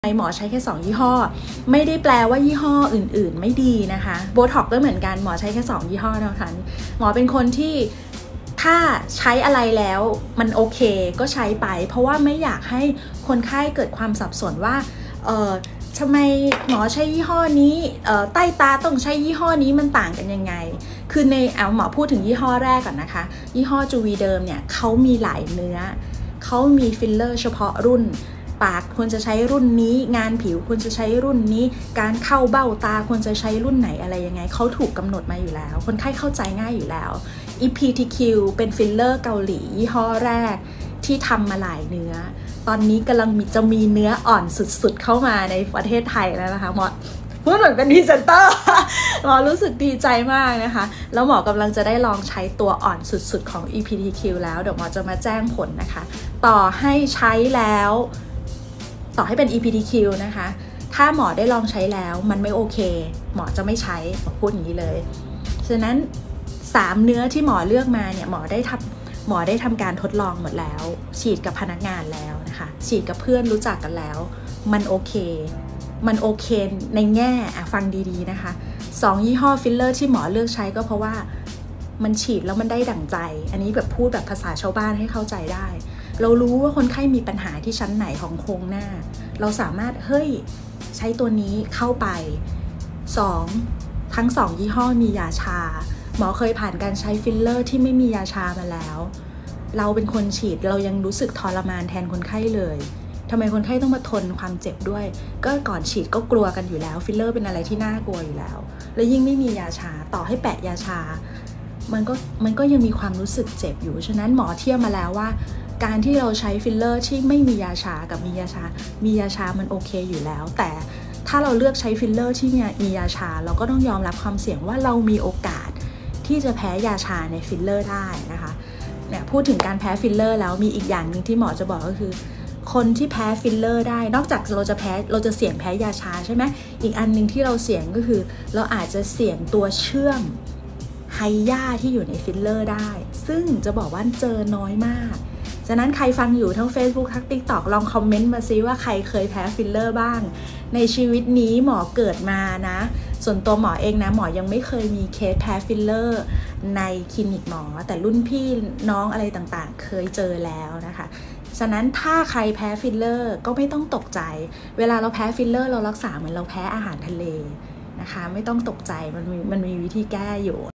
หมอใช้แค่2ยี่ห้อไม่ได้แปลว่ายี่ห้ออื่นๆไม่ดีนะคะโบท็อกก็เหมือนกันหมอใช้แค่2ยี่ห้อเท่านั้นหมอเป็นคนที่ถ้าใช้อะไรแล้วมันโอเคก็ใช้ไปเพราะว่าไม่อยากให้คนไข้เกิดความสับสนว่าทำไมหมอใช้ยี่ห้อนี้ใต้ตาต้องใช้ยี่ห้อนี้มันต่างกันยังไงคือในหมอพูดถึงยี่ห้อแรกก่อนนะคะยี่ห้อจูวีเดิมเนี่ยเขามีหลายเนื้อเขามีฟิลเลอร์เฉพาะรุ่นปากควรจะใช้รุ่นนี้งานผิวควรจะใช้รุ่นนี้การเข้าเบ้าตาควรจะใช้รุ่นไหนอะไรยังไงเขาถูกกำหนดมาอยู่แล้วคนไข้เข้าใจง่ายอยู่แล้ว EPTQ เป็นฟิลเลอร์เกาหลียี่ห้อแรกที่ทำมาหลายเนื้อตอนนี้กำลังจะมีเนื้ออ่อนสุดๆเข้ามาในประเทศไทยแล้วนะคะหมอพูดเหมือนเป็นพรีเซนเตอร์หมอรู้สึกดีใจมากนะคะแล้วหมอกำลังจะได้ลองใช้ตัวอ่อนสุดๆของ EPTQ แล้วเดี๋ยวหมอจะมาแจ้งผลนะคะต่อให้ใช้แล้วต่อให้เป็น EPTQ นะคะถ้าหมอได้ลองใช้แล้วมันไม่โอเคหมอจะไม่ใช้หมอพูดอย่างนี้เลยฉะนั้น3เนื้อที่หมอเลือกมาเนี่ยหมอได้ทำการทดลองหมดแล้วฉีดกับพนักงานแล้วนะคะฉีดกับเพื่อนรู้จักกันแล้วมันโอเคในแง่ฟังดีๆนะคะ2ยี่ห้อฟิลเลอร์ที่หมอเลือกใช้ก็เพราะว่ามันฉีดแล้วมันได้ดั่งใจอันนี้แบบพูดแบบภาษาชาวบ้านให้เข้าใจได้เรารู้ว่าคนไข้มีปัญหาที่ชั้นไหนของโครงหน้าเราสามารถใช้ตัวนี้เข้าไป2ทั้ง2ยี่ห้อมียาชาหมอเคยผ่านการใช้ฟิลเลอร์ที่ไม่มียาชามาแล้วเราเป็นคนฉีดเรายังรู้สึกทรมานแทนคนไข้เลยทำไมคนไข้ต้องมาทนความเจ็บด้วยก็ก่อนฉีดก็กลัวกันอยู่แล้วฟิลเลอร์เป็นอะไรที่น่ากลัวอยู่แล้วแล้วยิ่งไม่มียาชาต่อให้แปะยาชามันก็ยังมีความรู้สึกเจ็บอยู่ฉะนั้นหมอเทียบมาแล้วว่าการที่เราใช้ฟิลเลอร์ที่ไม่มียาชากับมียาชามันโอเคอยู่แล้วแต่ถ้าเราเลือกใช้ฟิลเลอร์ที่มียาชาเราก็ต้องยอมรับความเสี่ยงว่าเรามีโอกาสที่จะแพ้ยาชาในฟิลเลอร์ได้นะคะเนี่ยพูดถึงการแพ้ฟิลเลอร์แล้วมีอีกอย่างนึงที่หมอจะบอกก็คือคนที่แพ้ฟิลเลอร์ได้นอกจากเราจะเสี่ยงแพ้ยาชาใช่ไหมอีกอันนึงที่เราเสี่ยงก็คือเราอาจจะเสี่ยงตัวเชื่อมไฮยาที่อยู่ในฟิลเลอร์ได้ซึ่งจะบอกว่าเจอน้อยมากฉะนั้นใครฟังอยู่ทั้ง Facebook ทั้ง TikTok ลองคอมเมนต์มาซิว่าใครเคยแพ้ฟิลเลอร์บ้างในชีวิตนี้หมอเกิดมานะส่วนตัวหมอเองนะหมอยังไม่เคยมีเคสแพ้ฟิลเลอร์ในคลินิกหมอแต่รุ่นพี่น้องอะไรต่างๆเคยเจอแล้วนะคะฉะนั้นถ้าใครแพ้ฟิลเลอร์ก็ไม่ต้องตกใจเวลาเราแพ้ฟิลเลอร์เรารักษาเหมือนเราแพ้อาหารทะเลนะคะไม่ต้องตกใจมันมีวิธีแก้อยู่